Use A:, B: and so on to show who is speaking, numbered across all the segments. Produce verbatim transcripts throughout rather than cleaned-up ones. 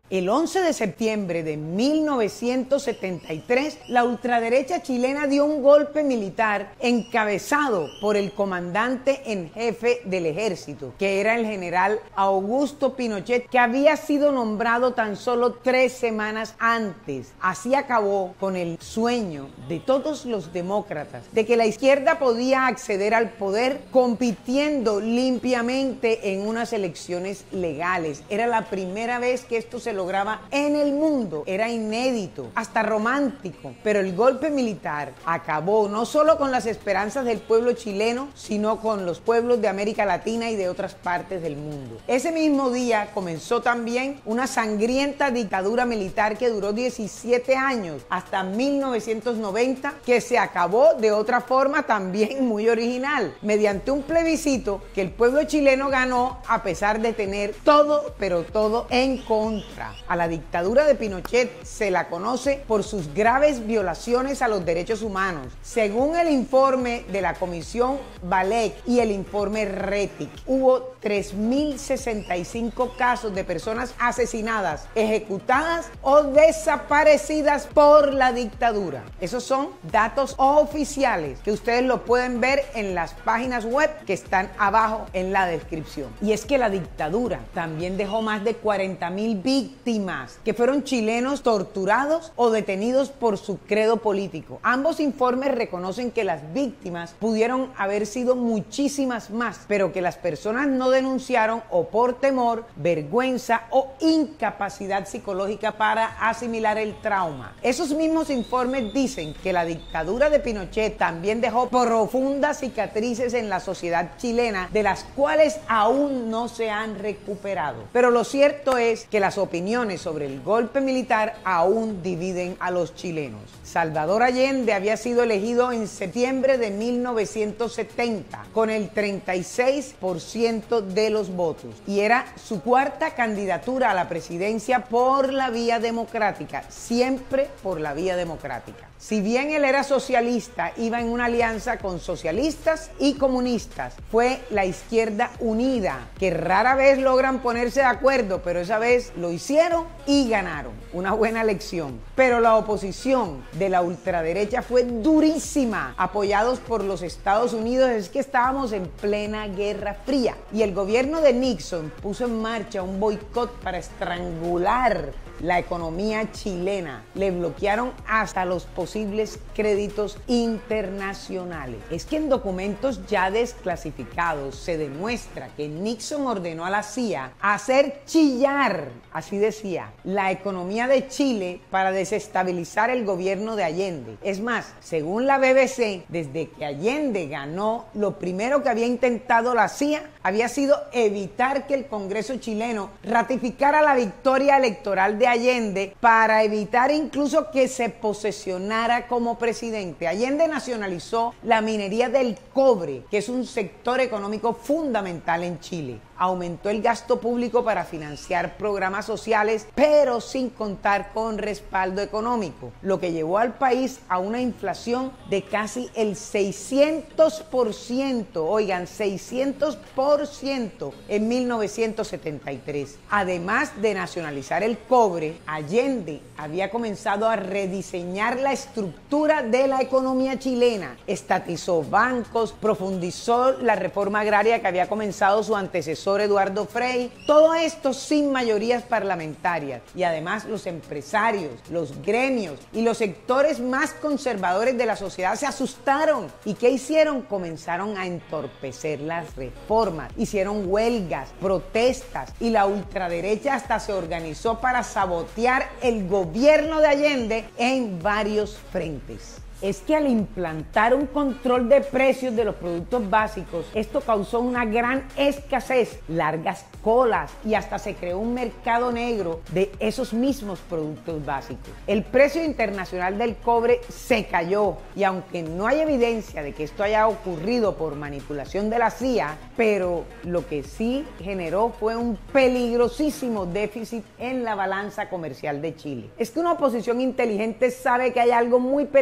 A: El once de septiembre de mil novecientos setenta y tres, la ultraderecha chilena dio un golpe militar encabezado por el comandante en jefe del ejército, que era el general Augusto Pinochet, que había sido nombrado tan solo tres semanas antes. Así acabó con el sueño de todos los demócratas de que la izquierda podía acceder al poder compitiendo limpiamente en unas elecciones legales. Era la primera vez que esto se lograba en el mundo, era inédito, hasta romántico, pero el golpe militar acabó no solo con las esperanzas del pueblo chileno, sino con los pueblos de América Latina y de otras partes del mundo. Ese mismo día comenzó también una sangrienta dictadura militar que duró diecisiete años, hasta mil novecientos noventa, que se acabó de otra forma también muy original, mediante un plebiscito que el pueblo chileno ganó a pesar de tener todo, pero todo en contra. A la dictadura de Pinochet se la conoce por sus graves violaciones a los derechos humanos. Según el informe de la Comisión Valech y el informe Rettig, hubo tres mil sesenta y cinco casos de personas asesinadas, ejecutadas o desaparecidas por la dictadura. Esos son datos oficiales que ustedes lo pueden ver en las páginas web que están abajo en la descripción. Y es que la dictadura también dejó más de cuarenta mil víctimas que fueron chilenos torturados o detenidos por su credo político. Ambos informes reconocen que las víctimas pudieron haber sido muchísimas más, pero que las personas no denunciaron o por temor, vergüenza o incapacidad psicológica para asimilar el trauma. Esos mismos informes dicen que la dictadura de Pinochet también dejó profundas cicatrices en la sociedad chilena, de las cuales aún no se han recuperado. Pero lo cierto es que las opiniones sobre el golpe militar aún dividen a los chilenos. Salvador Allende había sido elegido en septiembre de mil novecientos setenta con el treinta y seis por ciento de los votos y era su cuarta candidatura a la presidencia por la vía democrática, siempre por la vía democrática. Si bien él era socialista, iba en una alianza con socialistas y comunistas. Fue la izquierda unida, que rara vez logran ponerse de acuerdo, pero esa vez lo hicieron y ganaron. Una buena lección. Pero la oposición de la ultraderecha fue durísima, apoyados por los Estados Unidos. Es que estábamos en plena Guerra Fría y el gobierno de Nixon puso en marcha un boicot para estrangular la economía chilena. Le bloquearon hasta los posibles créditos internacionales. Es que en documentos ya desclasificados se demuestra que Nixon ordenó a la C I A hacer chillar, así decía, la economía de Chile para desestabilizar el gobierno de Allende. Es más, según la B B C, desde que Allende ganó, lo primero que había intentado la C I A había sido evitar que el Congreso chileno ratificara la victoria electoral de Allende para evitar incluso que se posesionara como presidente. Allende nacionalizó la minería del cobre, que es un sector económico fundamental en Chile. Aumentó el gasto público para financiar programas sociales, pero sin contar con respaldo económico, lo que llevó al país a una inflación de casi el seiscientos por ciento, oigan, seiscientos por ciento en mil novecientos setenta y tres. Además de nacionalizar el cobre, Allende había comenzado a rediseñar la estructura de la economía chilena, estatizó bancos, profundizó la reforma agraria que había comenzado su antecesor Eduardo Frei, todo esto sin mayorías parlamentarias, y además los empresarios, los gremios y los sectores más conservadores de la sociedad se asustaron. ¿Y qué hicieron? Comenzaron a entorpecer las reformas, hicieron huelgas, protestas, y la ultraderecha hasta se organizó para sabotear el gobierno de Allende en varios frentes. Es que al implantar un control de precios de los productos básicos, esto causó una gran escasez, largas colas y hasta se creó un mercado negro de esos mismos productos básicos. El precio internacional del cobre se cayó y aunque no hay evidencia de que esto haya ocurrido por manipulación de la C I A, pero lo que sí generó fue un peligrosísimo déficit en la balanza comercial de Chile. Es que una oposición inteligente sabe que hay algo muy peligroso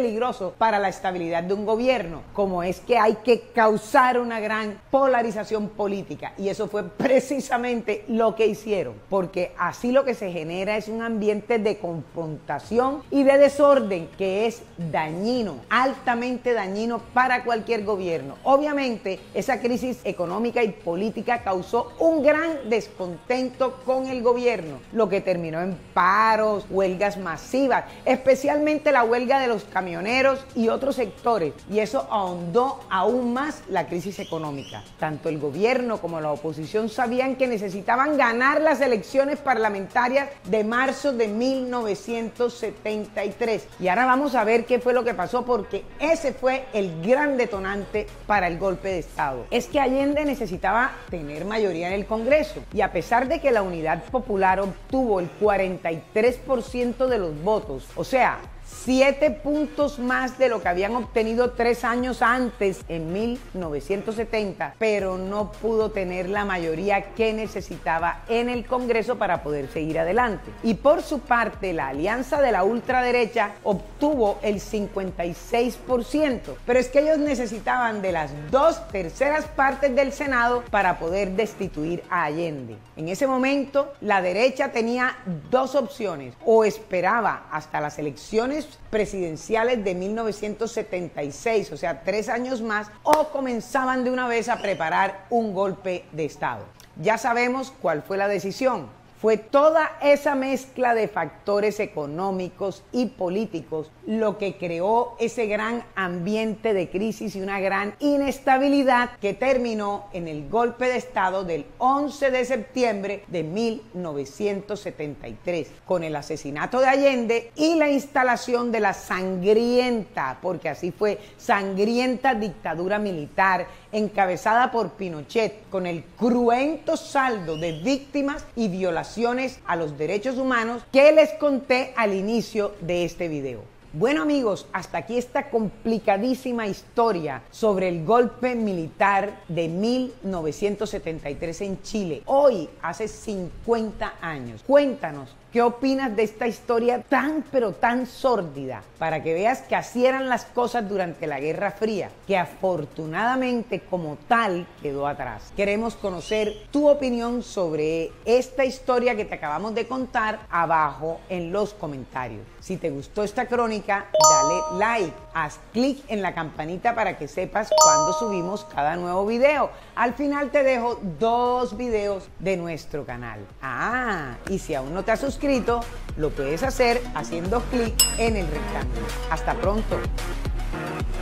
A: peligroso para la estabilidad de un gobierno, como es que hay que causar una gran polarización política. Y eso fue precisamente lo que hicieron, porque así lo que se genera es un ambiente de confrontación y de desorden que es dañino, altamente dañino para cualquier gobierno. Obviamente, esa crisis económica y política causó un gran descontento con el gobierno, lo que terminó en paros, huelgas masivas, especialmente la huelga de los camioneros y otros sectores, y eso ahondó aún más la crisis económica. Tanto el gobierno como la oposición sabían que necesitaban ganar las elecciones parlamentarias de marzo de mil novecientos setenta y tres. Y ahora vamos a ver qué fue lo que pasó, porque ese fue el gran detonante para el golpe de Estado. Es que Allende necesitaba tener mayoría en el Congreso, y a pesar de que la Unidad Popular obtuvo el cuarenta y tres por ciento de los votos, o sea, siete puntos más de lo que habían obtenido tres años antes, en mil novecientos setenta, pero no pudo tener la mayoría que necesitaba en el Congreso para poder seguir adelante. Y por su parte, la alianza de la ultraderecha obtuvo el cincuenta y seis por ciento, pero es que ellos necesitaban de las dos terceras partes del Senado para poder destituir a Allende. En ese momento, la derecha tenía dos opciones: o esperaba hasta las elecciones presidenciales de mil novecientos setenta y seis, o sea, tres años más, o comenzaban de una vez a preparar un golpe de Estado. Ya sabemos cuál fue la decisión. Fue toda esa mezcla de factores económicos y políticos lo que creó ese gran ambiente de crisis y una gran inestabilidad que terminó en el golpe de Estado del once de septiembre de mil novecientos setenta y tres, con el asesinato de Allende y la instalación de la sangrienta, porque así fue, sangrienta dictadura militar encabezada por Pinochet, con el cruento saldo de víctimas y violaciones a los derechos humanos que les conté al inicio de este video. Bueno amigos, hasta aquí esta complicadísima historia sobre el golpe militar de mil novecientos setenta y tres en Chile, hoy hace cincuenta años. Cuéntanos, ¿qué opinas de esta historia tan pero tan sórdida? Para que veas que así eran las cosas durante la Guerra Fría, que afortunadamente como tal quedó atrás. Queremos conocer tu opinión sobre esta historia que te acabamos de contar abajo en los comentarios. Si te gustó esta crónica, dale like, haz clic en la campanita para que sepas cuando subimos cada nuevo video. Al final te dejo dos videos de nuestro canal. Ah, y si aún no te has suscrito, lo puedes hacer haciendo clic en el rectángulo. Hasta pronto.